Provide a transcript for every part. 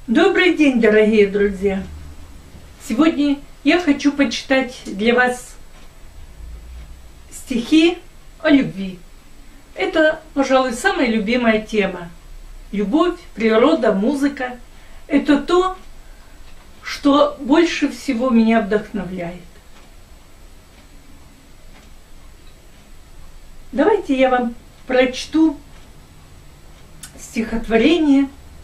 Добрый день, дорогие друзья! Сегодня я хочу почитать для вас стихи о любви. Это, пожалуй, самая любимая тема. Любовь, природа, музыка – это то, что больше всего меня вдохновляет. Давайте я вам прочту стихотворение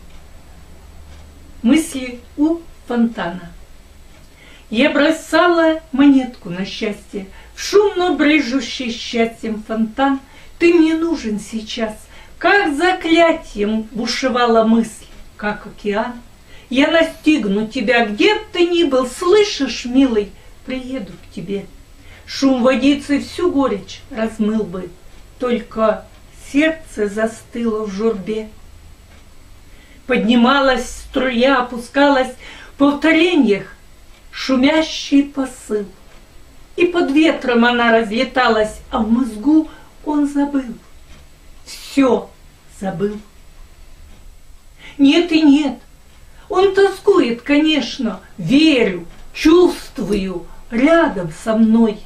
«Мысли у фонтана». Я бросала монетку на счастье в шумно брызжущий счастьем фонтан. Ты мне нужен сейчас, как заклятием бушевала мысль, как океан. Я настигну тебя, где б ты ни был, слышишь, милый, приеду к тебе. Шум водицы всю горечь размыл бы, только сердце застыло в журбе. Поднималась струя, опускалась в повтореньях шумящий посыл. И под ветром она разлеталась, а в мозгу он забыл. Все забыл. Нет и нет. Он тоскует, конечно, верю, чувствую, рядом со мной.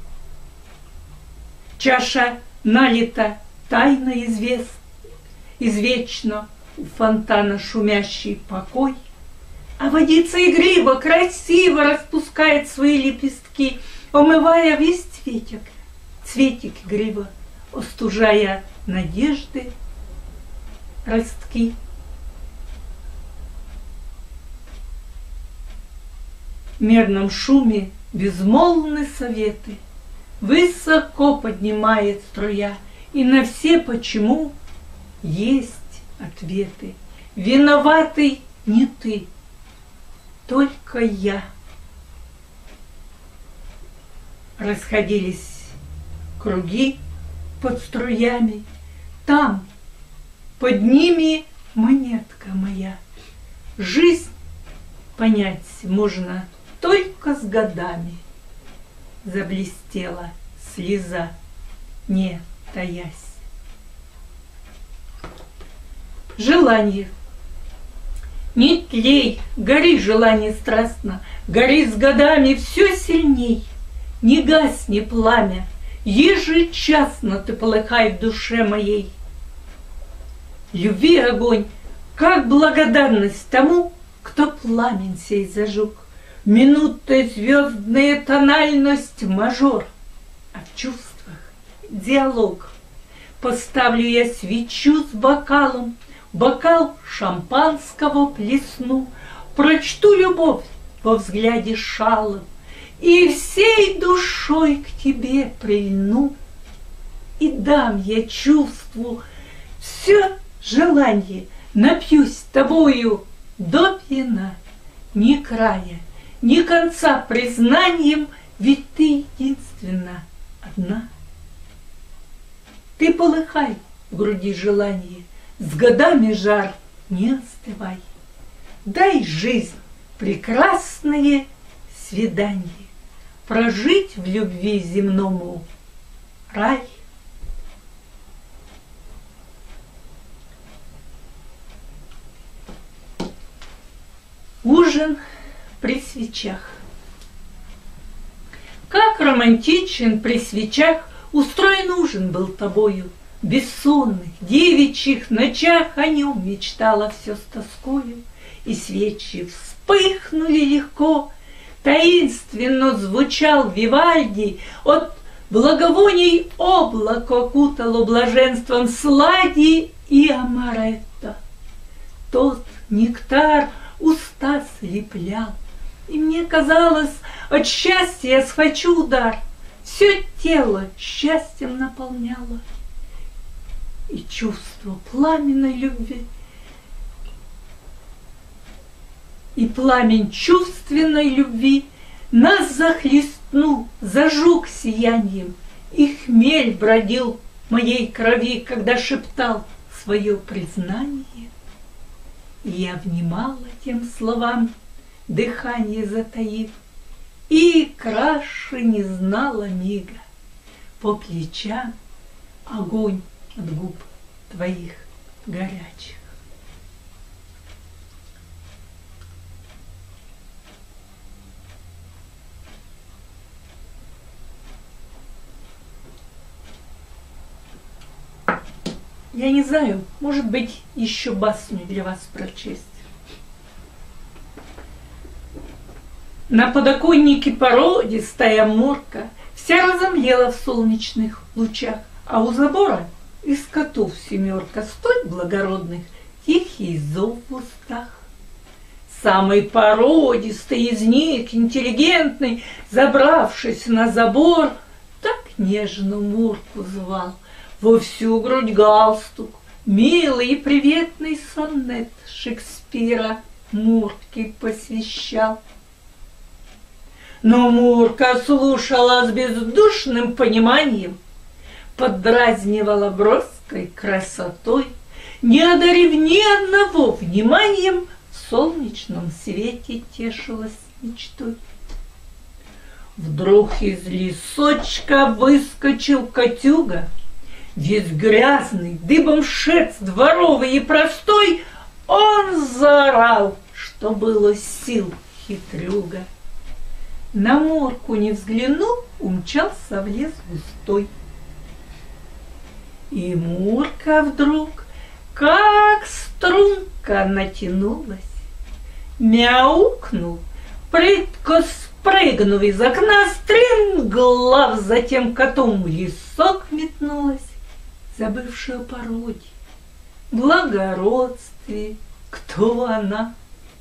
Чаша налита, тайна извечно, у фонтана шумящий покой, а водица игриво, красиво распускает свои лепестки, омывая весь цветик игриво, остужая надежды ростки. В мерном шуме безмолвны советы, высоко поднимает струя, и на все почему есть ответы. Виноватый не ты, только я. Расходились круги под струями, там под ними монетка моя. Жизнь понять можно только с годами. Заблестела слеза, не таясь. Желание. Не тлей, гори, желание страстно, гори с годами все сильней. Не гасни пламя, ежечасно ты полыхай в душе моей. Любви огонь, как благодарность тому, кто пламень сей зажег. Минутой звездная тональность мажор, а в чувствах диалог. Поставлю я свечу с бокалом, бокал шампанского плесну, прочту любовь во взгляде шалом и всей душой к тебе прильну. И дам я чувству все желание, напьюсь тобою до пьяна, ни края, ни конца признанием, ведь ты единственна одна. Ты полыхай в груди желание, с годами жар не остывай. Дай жизнь прекрасное свидание, прожить в любви земному рай. Ужин при свечах. Как романтичен при свечах устроен ужин был тобою. В бессонных девичьих ночах о нем мечтала все с тоскою. И свечи вспыхнули легко, таинственно звучал Вивальди, от благовоний облако окутало блаженством слади и амаретто. Тот нектар уста слеплял, и мне казалось, от счастья я схвачу удар. Все тело счастьем наполняло, и чувство пламенной любви, и пламень чувственной любви нас захлестнул, зажег сиянием, и хмель бродил в моей крови, когда шептал свое признание. И я внимала тем словам, дыхание затаив, и краше не знала мига. По плечам огонь от губ твоих горячих. Я не знаю, может быть, еще басню для вас прочесть. На подоконнике породистая морка вся разомлела в солнечных лучах, а у забора из котов семерка столь благородных, тихий зов в устах. Самый породистый из них, интеллигентный, забравшись на забор, так нежно Мурку звал, во всю грудь галстук, милый и приветный сонет Шекспира Мурке посвящал. Но Мурка слушала с бездушным пониманием, поддразнивала броской красотой, не одарив ни одного вниманием, в солнечном свете тешилась мечтой. Вдруг из лесочка выскочил котюга, весь грязный, дыбом шерсть дворовый и простой. Он заорал, что было сил, хитрюга. На Мурку не взглянул, умчался в лес густой. И Мурка вдруг, как струнка, натянулась, мяукнул, прытко спрыгнув из окна, стремглав затем котом в лесок метнулась, забывшая о породе, благородстве, кто она.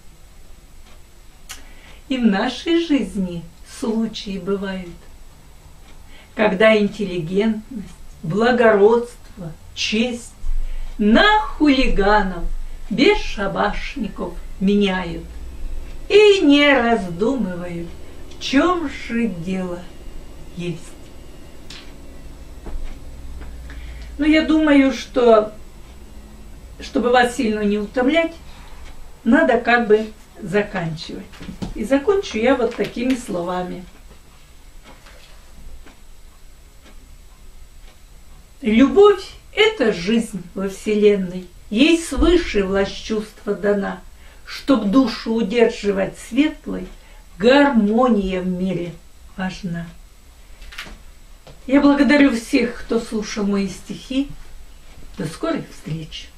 И в нашей жизни случаи бывают, когда интеллигентность, благородство, честь на хулиганов, бесшабашников меняют и не раздумывают, в чем же дело есть. Но я думаю, что, чтобы вас сильно не утомлять, надо как бы заканчивать. И закончу я вот такими словами. Любовь – это жизнь во Вселенной, ей свыше власть чувства дана, чтоб душу удерживать светлой, гармония в мире важна. Я благодарю всех, кто слушал мои стихи. До скорых встреч!